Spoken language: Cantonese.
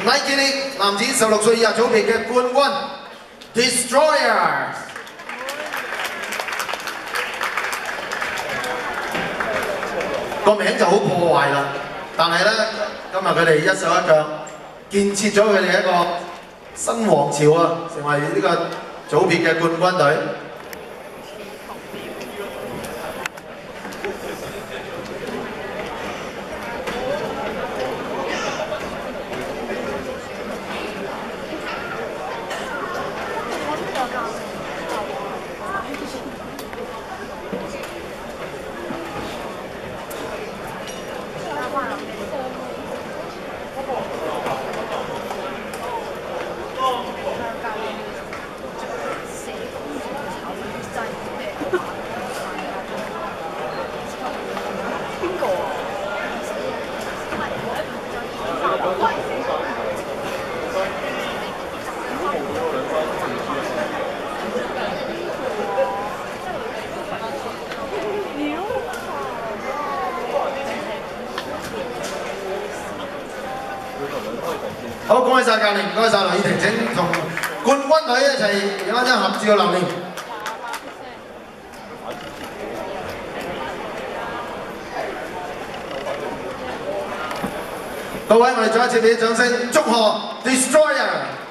Nike League 男子16歲以下組別嘅冠軍 Destroyers。個名就好破壞啦，但係咧，今日佢哋一手一腳建設咗佢哋一個新王朝啊，成為呢個組別嘅冠軍隊。好，恭喜晒教練，唔該晒劉以婷，請同冠軍隊一齊影一張合照嘅留念。各位，我哋再一次俾啲掌聲，祝賀 Destroyer！